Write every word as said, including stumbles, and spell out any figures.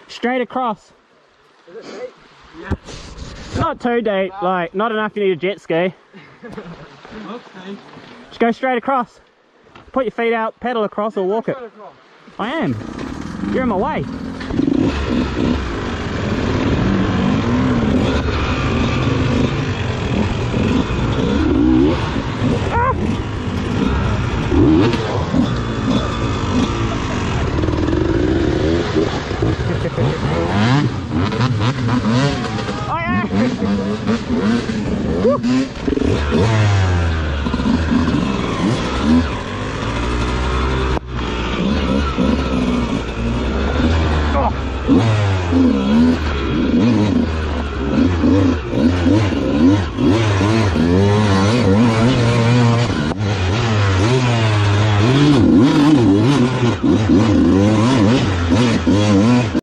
Straight across. Is it deep? Yeah. Not too deep, like not enough you need a jet ski. Okay. Just go straight across. Put your feet out, pedal across or walk it. I am. You're in my way. Ah! Oh yeah! Woo! Oh.